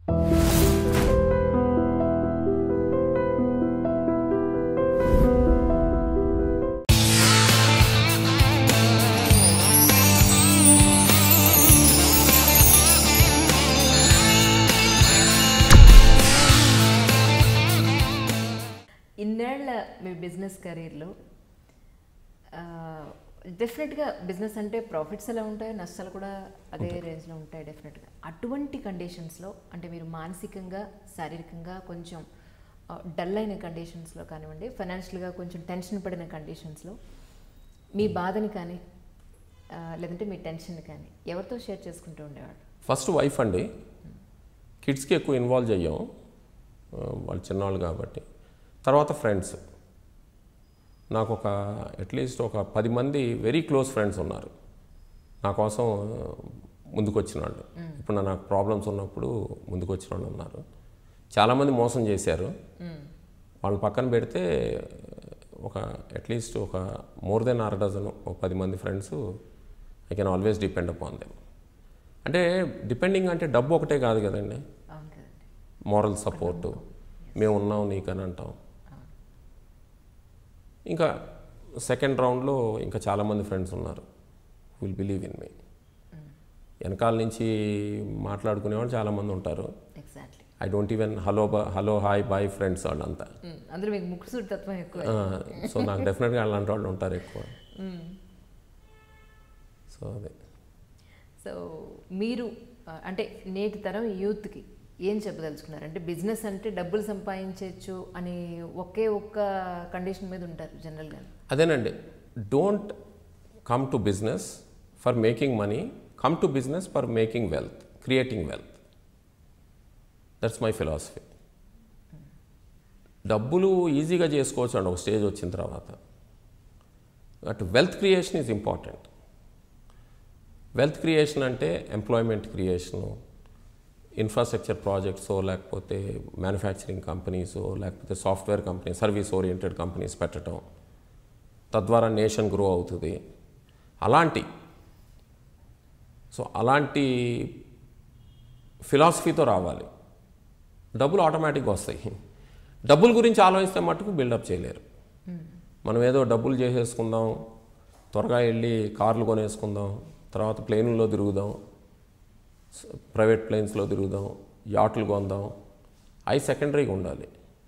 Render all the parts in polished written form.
ఇన్నేళ్ల మీ బిజినెస్ కెరీర్లో డెఫినెట్గా బిజినెస్ అంటే ప్రాఫిట్స్ ఎలా ఉంటాయి, నష్టాలు కూడా అదే రేంజ్లో ఉంటాయి డెఫినెట్గా. అటువంటి కండిషన్స్లో అంటే మీరు మానసికంగా శారీరకంగా కొంచెం డల్ అయిన కండిషన్స్లో కానివ్వండి, ఫైనాన్షియల్గా కొంచెం టెన్షన్ పడిన కండిషన్స్లో మీ బాధని కానీ లేదంటే మీ టెన్షన్ కానీ ఎవరితో షేర్ చేసుకుంటూ ఉండేవాడు? ఫస్ట్ వైఫ్ అండి. కిడ్స్కి ఎక్కువ ఇన్వాల్వ్ అయ్యాం, వాళ్ళు చిన్నవాళ్ళు కాబట్టి. తర్వాత ఫ్రెండ్స్. నాకు అట్లీస్ట్ ఒక 10 మంది వెరీ క్లోజ్ ఫ్రెండ్స్ ఉన్నారు నా కోసం ముందుకు వచ్చిన వాళ్ళు. ఇప్పుడు నాకు ప్రాబ్లమ్స్ ఉన్నప్పుడు ముందుకు వచ్చిన వాళ్ళు ఉన్నారు. చాలామంది మోసం చేశారు. వాళ్ళని పక్కన పెడితే అట్లీస్ట్ ఒక మోర్ దెన్ 6 డజన్, ఒక 10 మంది friends I can always depend upon them. అంటే డిపెండింగ్ అంటే డబ్బు ఒకటే కాదు కదండి, మోరల్ సపోర్టు, మేము ఉన్నాం నీకని అంటాం. ఇంకా సెకండ్ రౌండ్లో ఇంకా చాలామంది ఫ్రెండ్స్ ఉన్నారు, విల్ బిలీవ్ ఇన్ మీ. వెనకాల నుంచి మాట్లాడుకునేవాళ్ళు చాలామంది ఉంటారు. I don't even hello hi bye friends వాళ్ళంతా. సో నాకు డెఫినెట్గా అలాంటి వాళ్ళు ఉంటారు ఎక్కువ. సో అదే. సో మీరు అంటే నేటి తరం యూత్కి ఏం చెప్పదలుచుకున్నారు? అంటే బిజినెస్ అంటే డబ్బులు సంపాదించవచ్చు అని ఒక్క కండిషన్ మీద ఉంటారు జనరల్గా. అదేనండి, don't come to business for making money, come to business for making wealth, creating wealth. That's my philosophy. డబ్బులు ఈజీగా చేసుకోవచ్చు అండి ఒక స్టేజ్ వచ్చిన తర్వాత, but wealth creation is important. Wealth creation అంటే ఎంప్లాయ్మెంట్ క్రియేషను, ఇన్ఫ్రాస్ట్రక్చర్ ప్రాజెక్ట్సో లేకపోతే మ్యానుఫ్యాక్చరింగ్ కంపెనీసో లేకపోతే software company, service oriented companies పెట్టడం, తద్వారా నేషన్ గ్రో అవుతుంది. అలాంటి ఫిలాసఫీతో రావాలి. డబ్బులు ఆటోమేటిక్గా వస్తాయి. డబ్బుల గురించి ఆలోచిస్తే మట్టుకు బిల్డప్ చేయలేరు. మనం ఏదో డబ్బులు చేసేసుకుందాం, త్వరగా వెళ్ళి కార్లు కొనేసుకుందాం, తర్వాత ప్లేన్లో తిరుగుదాం, ప్రైవేట్ ప్లేన్స్లో తిరుగుదాం, యాట్లు కొందాం, అవి సెకండరీగా ఉండాలి.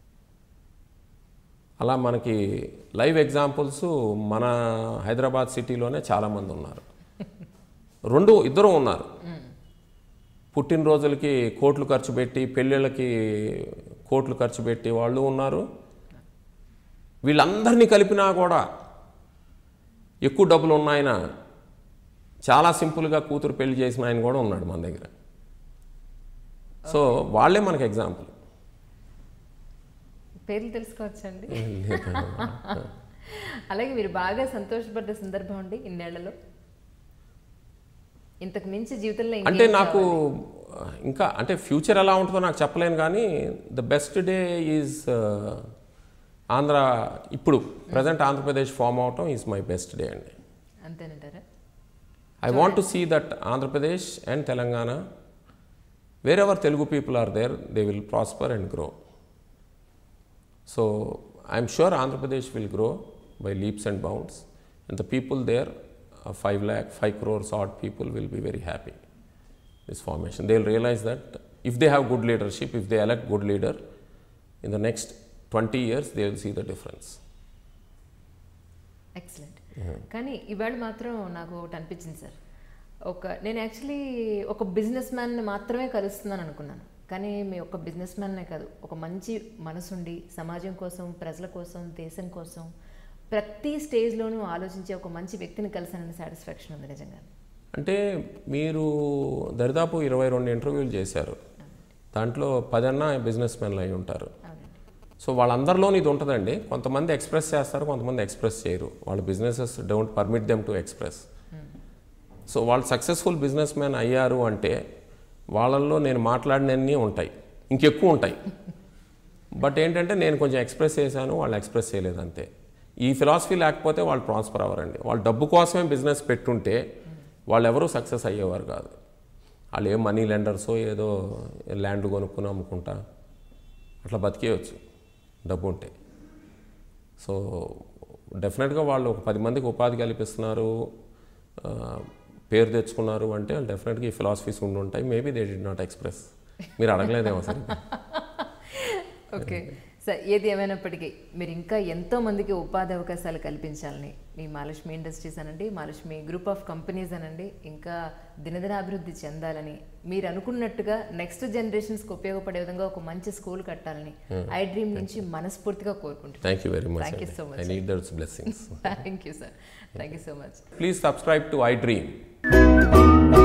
అలా మనకి లైవ్ ఎగ్జాంపుల్స్ మన హైదరాబాద్ సిటీలోనే చాలామంది ఉన్నారు. ఇద్దరు ఉన్నారు. పుట్టినరోజులకి కోట్లు ఖర్చు పెట్టి, పెళ్ళిళ్ళకి కోట్లు ఖర్చు పెట్టి వాళ్ళు ఉన్నారు. వీళ్ళందరినీ కలిపినా కూడా ఎక్కువ డబ్బులు ఉన్నాయన చాలా సింపుల్గా కూతురు పెళ్లి చేసిన ఆయన కూడా ఉన్నాడు మన దగ్గర. సో వాళ్ళే మనకు ఎగ్జాంపుల్. పేర్లు తెలుసుకోవచ్చండి? అలాగే మీరు బాగా సంతోషపడ్డ సందర్భం అండి ఇన్నేళ్లలో? ఇంతకు మించి జీవితంలో అంటే నాకు ఇంకా అంటే ఫ్యూచర్ ఎలా ఉంటుందో నాకు చెప్పలేను, కానీ ద బెస్ట్ డే ఈజ్ ఇప్పుడు ప్రజెంట్ ఆంధ్రప్రదేశ్ ఫామ్ అవటం ఈజ్ మై బెస్ట్ డే అండి. అంతేనంటారా? I want to see that Andhra Pradesh and Telangana, wherever Telugu people are there, they will prosper and grow. So I'm sure Andhra Pradesh will grow by leaps and bounds, and the people there, 5 crores odd people, will be very happy. This formation, they will realize that if they have good leadership, if they elect good leader, in the next 20 years they will see the difference. Excellent. కానీ ఇవాళ మాత్రం నాకు ఒకటి అనిపించింది sir. నేను actually ఒక business మ్యాన్ని మాత్రమే కలుస్తున్నాను అనుకున్నాను, కానీ మీ ఒక బిజినెస్ మ్యాన్నే కాదు, ఒక మంచి మనసుండి సమాజం కోసం, ప్రజల కోసం, దేశం కోసం ప్రతి స్టేజ్లోనూ ఆలోచించే ఒక మంచి వ్యక్తిని కలిసానని సాటిస్ఫాక్షన్ ఉంది నిజంగా. అంటే మీరు దరిదాపు 22 ఇంటర్వ్యూలు చేశారు, దాంట్లో 10 బిజినెస్ మ్యాన్లు అయి ఉంటారు. సో వాళ్ళందరిలోని ఇది ఉంటుందండి. కొంతమంది ఎక్స్ప్రెస్ చేస్తారు, కొంతమంది ఎక్స్ప్రెస్ చేయరు. వాళ్ళ businesses don't permit them to express. So వాళ్ళు సక్సెస్ఫుల్ బిజినెస్ మ్యాన్ అయ్యారు అంటే వాళ్ళల్లో నేను మాట్లాడినన్నీ ఉంటాయి, ఇంకెక్కువ ఉంటాయి. బట్ ఏంటంటే నేను కొంచెం ఎక్స్ప్రెస్ చేశాను, వాళ్ళు ఎక్స్ప్రెస్ చేయలేదు అంతే. ఈ ఫిలాసఫీ లేకపోతే వాళ్ళు ప్రాస్పర్ అవ్వరండి. వాళ్ళు డబ్బు కోసమే బిజినెస్ పెట్టుంటే వాళ్ళు ఎవరూ సక్సెస్ అయ్యేవారు కాదు. వాళ్ళు ఏం మనీ లెండర్సో ఏదో ల్యాండ్ కొనుక్కుని అమ్ముకుంటా అట్లా బతికేయచ్చు డబ్బు ఉంటే. సో డెఫినెట్గా వాళ్ళు ఒక 10 మందికి ఉపాధి కల్పిస్తున్నారు, పేరు తెచ్చుకున్నారు అంటే వాళ్ళు డెఫినెట్గా ఈ ఫిలాసఫీస్ ఉండి ఉంటాయి. Maybe they did not express. మీరు అడగలేదేమో సరే. ఓకే సార్, ఏది ఏమైనప్పటికీ మీరు ఇంకా ఎంతో మందికి ఉపాధి అవకాశాలు కల్పించాలని మీ మహాలక్ష్మి ఇండస్ట్రీస్ అనండి, మహాలక్ష్మి గ్రూప్ ఆఫ్ కంపెనీస్ అనండి ఇంకా దినదినాభివృద్ధి చెందాలని, మీరు అనుకున్నట్టుగా నెక్స్ట్ జనరేషన్స్కి ఉపయోగపడే విధంగా ఒక మంచి స్కూల్ కట్టాలని iDream నుంచి మనస్ఫూర్తిగా కోరుకుంటున్నాను. Thank you very much. Thank you so much. I need that's blessings. Thank you sir. Thank you so much. Please subscribe to iDream.